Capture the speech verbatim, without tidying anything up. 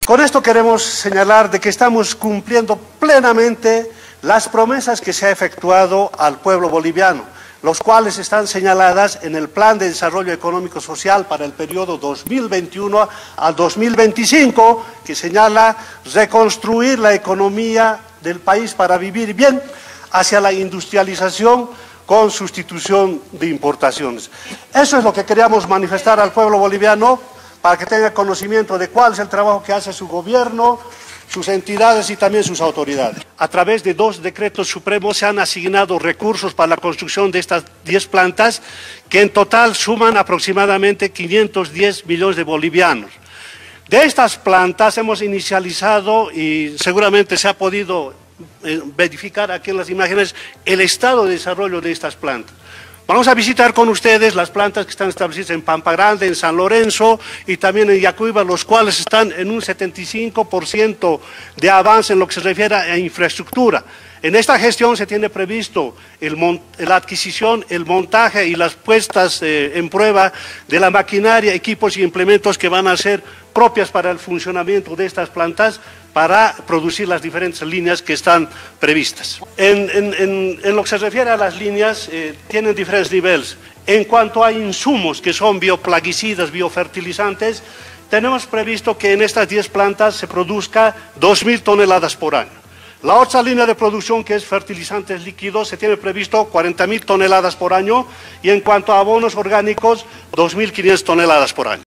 Con esto queremos señalar de que estamos cumpliendo plenamente las promesas que se ha efectuado al pueblo boliviano, los cuales están señaladas en el Plan de Desarrollo Económico Social para el periodo dos mil veintiuno al dos mil veinticinco, que señala reconstruir la economía del país para vivir bien hacia la industrialización con sustitución de importaciones. Eso es lo que queríamos manifestar al pueblo boliviano para que tenga conocimiento de cuál es el trabajo que hace su gobierno, sus entidades y también sus autoridades. A través de dos decretos supremos se han asignado recursos para la construcción de estas diez plantas que en total suman aproximadamente quinientos diez millones de bolivianos. De estas plantas hemos inicializado y seguramente se ha podido eh, verificar aquí en las imágenes el estado de desarrollo de estas plantas. Vamos a visitar con ustedes las plantas que están establecidas en Pampa Grande, en San Lorenzo y también en Yacuiba, los cuales están en un setenta y cinco por ciento de avance en lo que se refiere a infraestructura. En esta gestión se tiene previsto el la adquisición, el montaje y las puestas eh, en prueba de la maquinaria, equipos y implementos que van a ser propias para el funcionamiento de estas plantas para producir las diferentes líneas que están previstas. En, en, en, en lo que se refiere a las líneas, eh, tienen diferentes niveles. En cuanto a insumos que son bioplaguicidas, biofertilizantes, tenemos previsto que en estas diez plantas se produzca dos mil toneladas por año. La otra línea de producción, que es fertilizantes líquidos, se tiene previsto cuarenta mil toneladas por año y en cuanto a abonos orgánicos, dos mil quinientas toneladas por año.